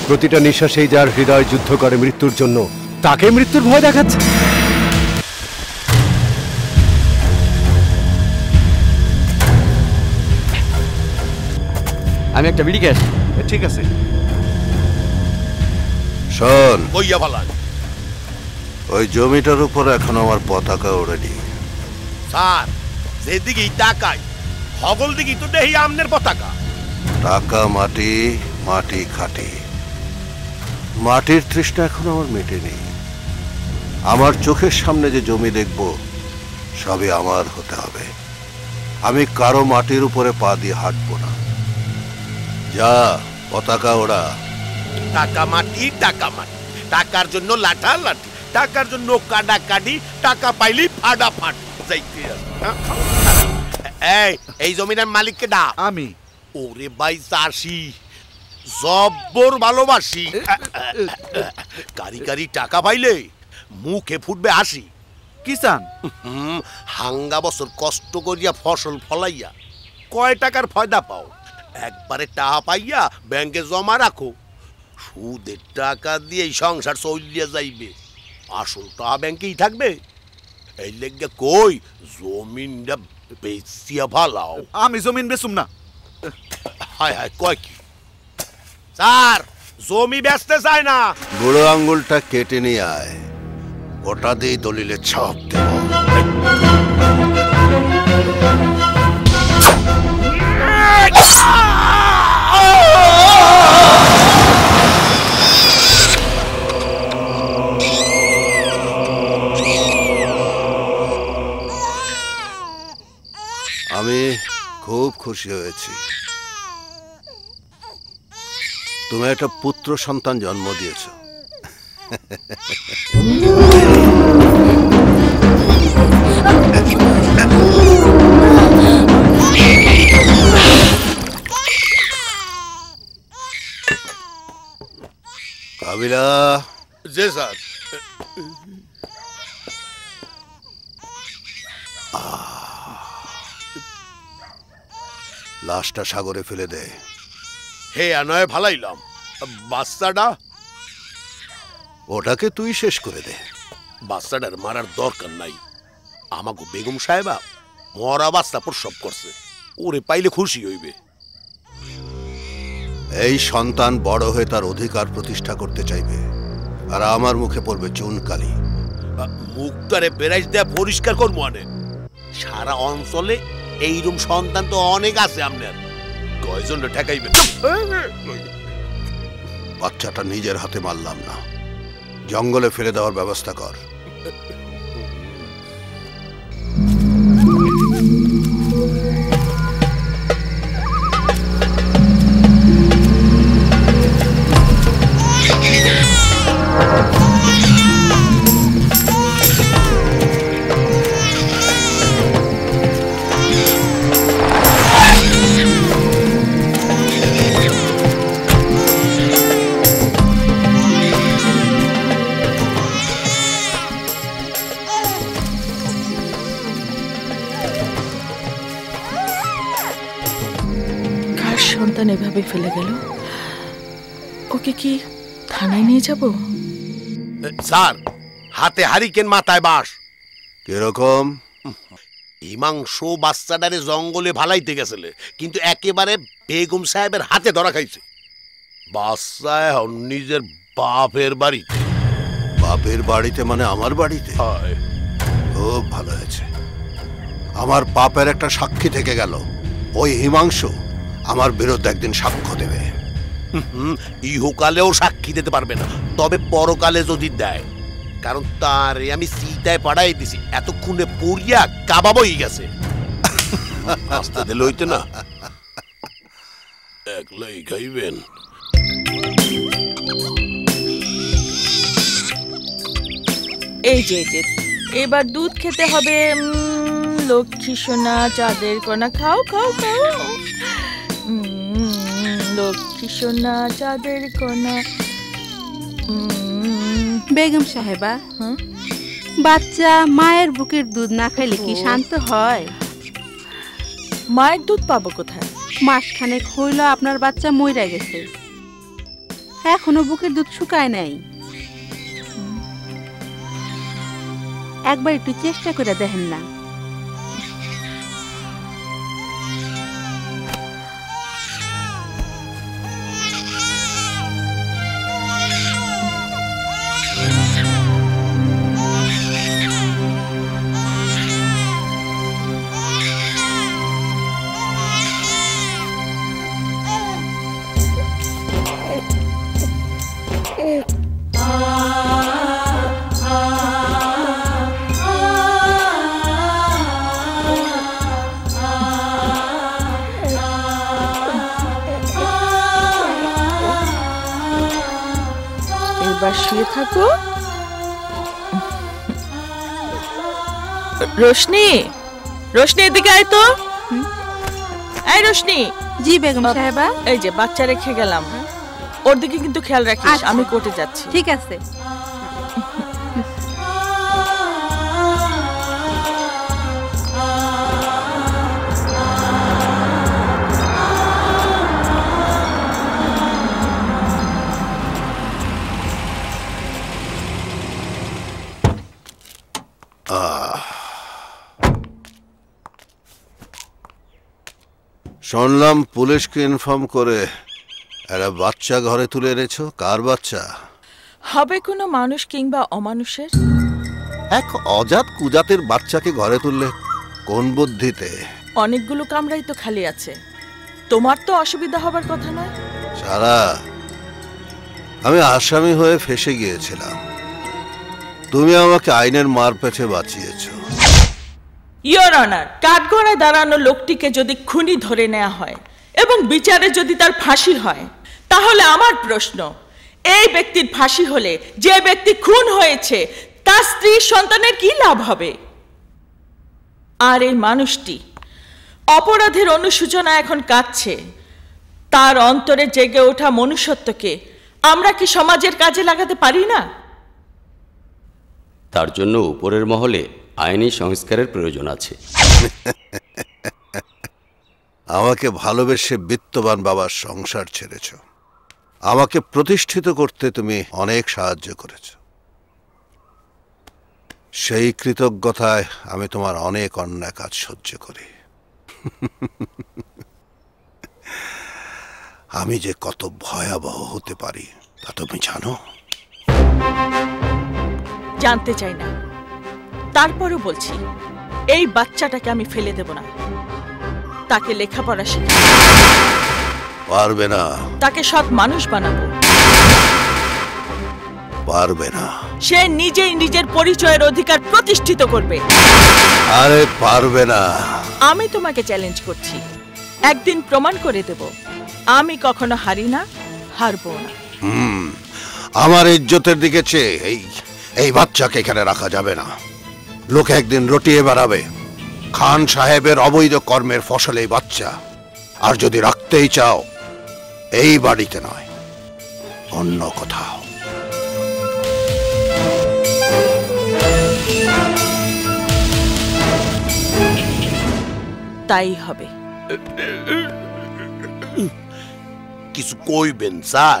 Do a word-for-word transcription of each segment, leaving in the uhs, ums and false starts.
প্রতিটা নিঃশ্বাসেই যার হৃদয় যুদ্ধ করে মৃত্যুর জন্য, তাকে মৃত্যুর ভয় দেখাচ্ছে। আমি একটা বিড়ি খেয়ে আসি। ঠিক আছে। শোন, কইয়া ভালাই ওই জমিটার উপর এখন আমার পতাকা ওড়েনি। স্যার, যেদিকেই তাকাই হগল দিকে তো দেখি আমনের পতাকা। টাকা মাটি, মাটি খাটি। মাটির তৃষ্ণা এখন আমার মেটেনি। আমার চোখের সামনে যে জমি দেখব সবই আমার হতে হবে। আমি কারো মাটির উপরে পা দিয়ে হাঁটবো না। যা, পতাকা ওড়া। টাকা মাটি, টাকা মাটি, টাকার জন্য লাঠা লাঠি, টাকার জন্য কাডা কাডি, টাকা পাইলি ফাডা ফাট। এই এই জমির মালিককে ডা। আমি। ওরে ভাই চাষি, জব্বর ভালোবাসি। কারি কারি টাকা পাইলে মুখে ফুটবে হাসি। কিষান হাঙ্গা বছর কষ্ট করিয়া ফসল ফলাইয়া কয় টাকার ফায়দা পাও? একবারে টাকা পাইয়া ব্যাংকে জমা রাখো, সুদের টাকা দিয়ে সংসার চলিয়া যাইবে, আসল টাকা ব্যাংকেই থাকবে। এই লেগে কই জমিনটা বেচিয়া ভালাও। আমি জমিন বেচুম না। হায় হায়, কয় কি স্যার, জমি বেচতে চায় না? বুড়ো আঙ্গুলটা কেটে নিয়ে আয়, ওটা দিয়ে দলিলে ছাপ দেব। আমি খুব খুশি হয়েছি। তুমি একটা পুত্র সন্তান জন্ম দিয়েছ। কাবিলা। জি স্যার। লাশটা সাগরে ফেলে দে। হে আনয় ফালাইলাম, বাচ্চাটা ওটাকে তুই শেষ করে দে। বাচ্চাটার মারার দরকার নাই। আমাকে বেগম সাহেবা মরা বাচ্চা প্রসব করছে, ওরে পাইলে খুশি হইবে। এই সন্তান বড় হয়ে তার অধিকার প্রতিষ্ঠা করতে চাইবে, আর আমার মুখে পড়বে চুনকালি। মুখটারে বেরাইশ দেয়া পরিষ্কার করবো। আনে সারা অঞ্চলে এইরকম সন্তান তো অনেক আছে, আপনার কয়জন ঠেকাইবে? বাচ্চাটা নিজের হাতে মারলাম না, জঙ্গলে ফেলে দেওয়ার ব্যবস্থা কর। এভাবে ফেলে গেল, ওকে কি থানায় নিয়ে যাব? স্যার, হাতে হারিকেন মাথায় বাঁশ। কিরকম? হিমাংশ বাচ্চাটারে জঙ্গলে ভালাইতে গেছিলে, কিন্তু একেবারে বেগম সাহেবের হাতে ধরা খাইছে। বাচ্চা এখন নিজের বাপের বাড়িতে। বাপের বাড়িতে মানে আমার বাড়িতে? খুব ভালো হয়েছে, আমার বাপের একটা সাক্ষী থেকে গেল। ওই হিমাংশু আমার বিরুদ্ধে একদিন সাক্ষ্য দেবে। ইহকালেও সাক্ষী দিতে পারবে না, তবে পরকালে যদি দেয়, কারণ তার আমি চিতায় পাড়াই দিছি, এতক্ষণে পড়িয়া কাবাব হয়ে গেছে। আস্তে দিলে হইতে না, একলাই খাইবেন। এই যে এই যে এবার দুধ খেতে হবে। লক্ষ্মী সোনা চাঁদের কণা, খাও খাও খাও। লক্ষ্মী সোনা চাঁদের কণা। বেগম সাহেবা, বাচ্চা মায়ের বুকের দুধ না খাইলে কি শান্ত হয়? মায়ের দুধ পাবো কোথায়? মাসখানেক হইল আপনার বাচ্চা মইরা গেছে, এখনো বুকের দুধ শুকায় নাই। একবার একটু চেষ্টা করে দেখেন না। শুয়ে থাকো। রোশনি, রোশনি এদিকে আয় তো। এই রোশনি। জি বেগম সাহেবা। এই যে বাচ্চা রেখে গেলাম, ওর দিকে কিন্তু খেয়াল রাখিস। আমি কোর্টে যাচ্ছি। ঠিক আছে। শুনলাম পুলিশকে ইনফর্ম করে একটা বাচ্চা ঘরে তুলে এনেছো। কার বাচ্চা হবে? কোনো মানুষ কিংবা অমানুষের? এক অজাত কুজাতের বাচ্চাকে ঘরে তুললে কোন বুদ্ধিতে? অনেকগুলো কামরাই তো খালি আছে, তোমার তো অসুবিধা হবার কথা নয়। সারা, আমি আসামি হয়ে ফেসে গিয়েছিলাম, তুমি আমাকে আইনের মার পেছে বাঁচিয়েছো। ইয়োর অনার, কাঠগড়ায় দাঁড়ানো লোকটিকে যদি খুনি ধরে নেওয়া হয় এবং বিচারে যদি তার ফাঁসি হয়, তাহলে আমার প্রশ্ন, এই ব্যক্তির ফাঁসি হলে যে ব্যক্তি খুন হয়েছে তার স্ত্রী সন্তানের কি লাভ হবে? আর এই মানুষটি অপরাধের অনুসূচনা এখন কাঁদছে, তার অন্তরে জেগে ওঠা মনুষ্যত্বকে আমরা কি সমাজের কাজে লাগাতে পারি না? তার জন্য উপরের মহলে আইনি সংস্কারের প্রয়োজন আছে। আমাকে ভালোবেসে বিত্তবান বাবার সংসার ছেড়েছ, আমাকে প্রতিষ্ঠিত করতে তুমি অনেক সাহায্য করেছ। সেই কৃতজ্ঞতায় আমি তোমার অনেক অন্যায় কাজ সহ্য করি। আমি যে কত ভয়াবহ হতে পারি তা তুমি জানো? জানতে চাই না, তারপরও বলছি, এই বাচ্চাটাকে আমি ফেলে দেব না। তাকে লেখাপড়া শেখাবো। পারবে না। তাকে সৎ মানুষ বানাবো। পারবে না। সে নিজেই নিজের পরিচয়ের অধিকার প্রতিষ্ঠিত করবে। আরে পারবে না। আমি তোমাকে চ্যালেঞ্জ করছি, একদিন প্রমাণ করে দেব আমি কখনো হারি না, হারবো না। হুম, আমার ইজ্জতের দিকে চেয়ে এই এই বাচ্চাকে এখানে রাখা যাবে না। লোকে একদিন রটিয়ে বেড়াবে খান সাহেবের অবৈধ কর্মের ফসল এই বাচ্চা। আর যদি রাখতেই চাও, এই বাড়িতে নয়, অন্য কোথাও। তাই হবে। কিছু কইবেন স্যার?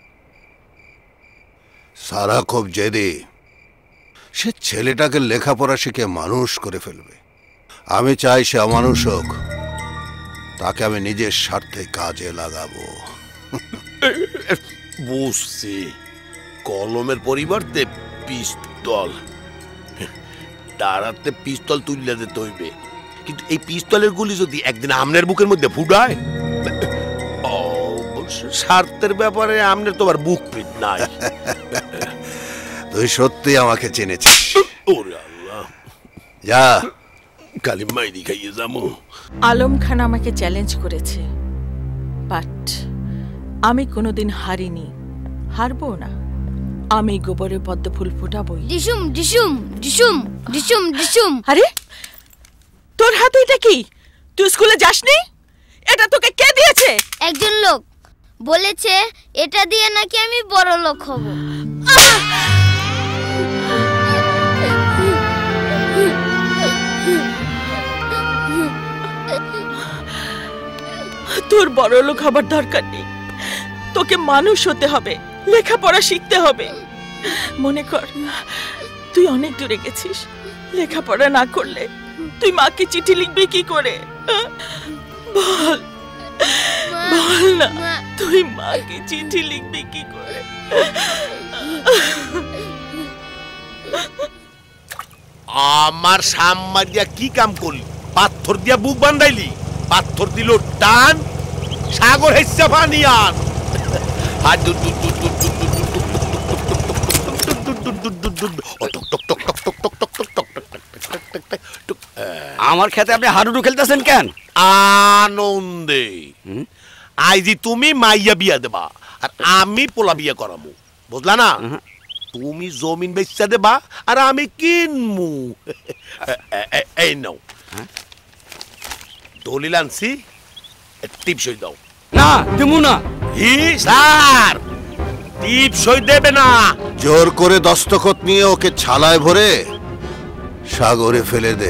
সারা খুব জেদি, সে ছেলেটাকে লেখাপড়া শিখে মানুষ করে ফেলবে। আমি চাই সে অমানুষ হোক, তাকে আমি নিজের স্বার্থে কাজে লাগাবো। বুঝছি, কলমের পরিবর্তে পিস্তল। তারাতে পিস্তল তুলে দিতে হইবে, কিন্তু এই পিস্তলের গুলি যদি একদিন আমনের বুকের মধ্যে ফুটায়, স্বার্থের ব্যাপারে আমনের তো আর বুক পিট নাই। তুই সত্যি আমাকে চিনেছিস। ওরে আল্লাহ, যা কালি মাইরি খাইয়ে যাবো। আলম খান আমাকে চ্যালেঞ্জ করেছে, বাট আমি কোনোদিন হারিনি, হারবো না। আমি গোবরে পদ্ম ফুল ফুটাবই। ডিসুম ডিসুম ডিসুম ডিসুম ডিসুম। আরে তোর হাতে এটা কি? তুই স্কুলে যাসনি? এটা তোকে কে দিয়েছে? একজন লোক বলেছে এটা দিয়ে নাকি আমি বড় লোক হব। তোর বড় লোক হবার দরকার নেই, তোকে মানুষ হতে হবে, লেখাপড়া শিখতে হবে। মনে কর তুই অনেক দূরে গেছিস, লেখাপড়া না করলে তুই মাকে চিঠি লিখবি কি করে? বল বল না, তুই মাকে চিঠি লিখবি কি করে? আমার সাম্মা দিয়া কি কাম করলি? পাথর দিয়া বুক বান্ধাইলি, পাথর দিল টান, সাগর হেসা পানি আন। আমার খেতে আপনি হাডুডু খেলতেছেন কেন? আনন্দে। আইজি তুমি মাইয়া বিয়া দেবা আর আমি পোলা বিয়া করামু, বুঝলা না? তুমি জমিন বেচা দেবা আর আমি কিনমু। এই নাও দলিল আনছি, টিপসই দাও। না দেবো না। ই স্যার, টিপসই দেবে না? জোর করে দস্তখত নিয়ে ওকে ছালায় ভরে সাগরে ফেলে দে।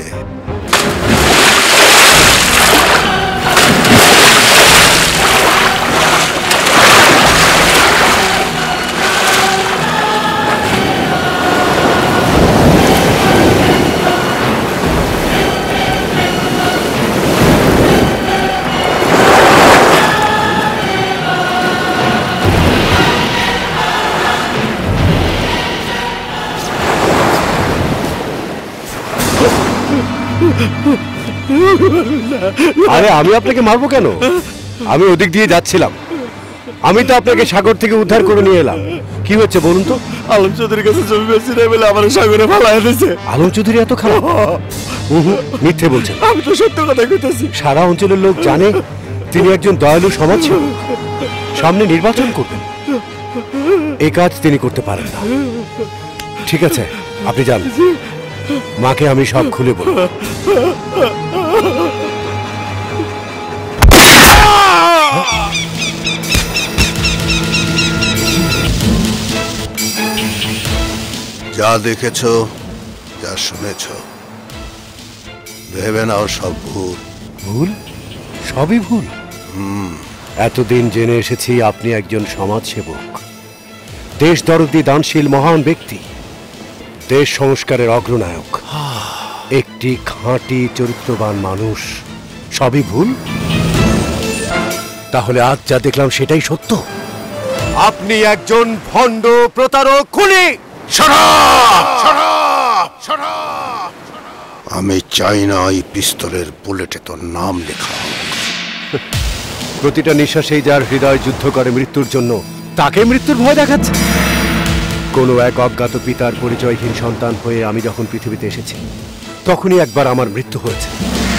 আরে আমি আপনাকে মারবো কেন? আমি ওদিক দিয়ে যাচ্ছিলাম, আমি তো আপনাকে সাগর থেকে উদ্ধার করে নিয়ে এলাম। কি হচ্ছে বলুন তো? আলম চৌধুরীর কাছে জমি বেশি নেই বলে আমার সাগরে ফালায় দিয়েছে। আলম চৌধুরী এত খারাপ? মিথ্যে বলছেন। আমি তো সত্য কথা কইতেছি। সারা অঞ্চলের লোক জানে তিনি একজন দয়ালু সমাজসেবক, সামনে নির্বাচন করবেন। এই কাজ তিনি করতে পারেন না। ঠিক আছে, আপনি যান, মাকে আমি সব খুলে বলবো। যা দেখেছ, যা শুনেছ, ভেবে নাও সব ভুল। ভুল? সবই ভুল? হুম। এতদিন জেনে এসেছি আপনি একজন সমাজসেবক, দেশ দরদি দানশীল মহান ব্যক্তি, দেশ সংস্কারের অগ্রনায়ক, একটি খাঁটি চরিত্রবান মানুষ। সবই ভুল? তাহলে আজ যা দেখলাম সেটাই সত্য? আপনি একজন ভণ্ড, প্রতারক, খুনি। আমি চাই না এই পিস্তলের বুলেটে তোর নাম লেখা। প্রতিটা নিঃশ্বাসেই যার হৃদয় যুদ্ধ করে মৃত্যুর জন্য, তাকে মৃত্যুর ভয় দেখাচ্ছে। কোনো এক অজ্ঞাত পিতার পরিচয়হীন সন্তান হয়ে আমি যখন পৃথিবীতে এসেছি, তখনই একবার আমার মৃত্যু হয়েছে।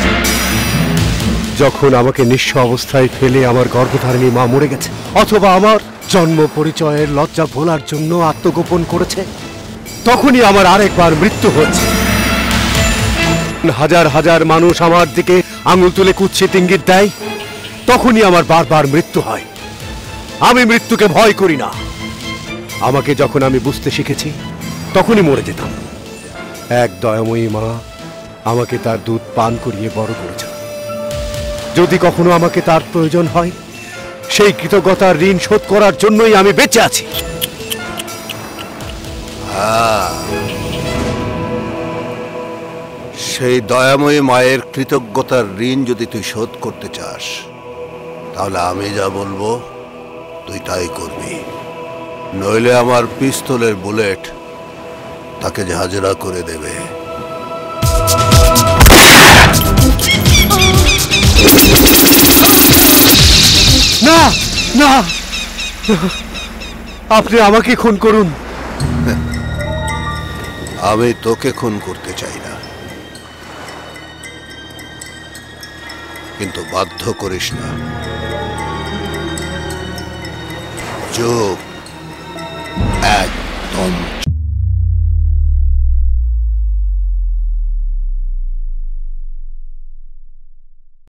যখন আমাকে নিঃস্ব অবস্থায় ফেলে আমার গর্ভধারিণী মা মরে গেছে, অথবা আমার জন্ম পরিচয়ের লজ্জা ভোলার জন্য আত্মগোপন করেছে, তখনই আমার আরেকবার মৃত্যু হয়েছে। হাজার হাজার মানুষ আমার দিকে আঙুল তুলে কুৎসিত ইঙ্গিত দেয়, তখনই আমার বারবার মৃত্যু হয়। আমি মৃত্যুকে ভয় করি না। আমাকে যখন আমি বুঝতে শিখেছি, তখনই মরে যেতাম। এক দয়াময়ী মা আমাকে তার দুধ পান করিয়ে বড় করেছে। যদি কখনো আমাকে তার প্রয়োজন হয়, সেই কৃতজ্ঞতার ঋণ শোধ করার জন্যই আমি বেঁচে আছি। সেই দয়াময়ী মায়ের কৃতজ্ঞতার ঋণ যদি তুই শোধ করতে চাস, তাহলে আমি যা বলবো তুই তাই করবি। নইলে আমার পিস্তলের বুলেট তাকে ঝাঁঝরা করে দেবে। না না, আপনি আমাকে খুন করুন। আমি তোকে খুন করতে চাই না, কিন্তু বাধ্য করিস না। যোগ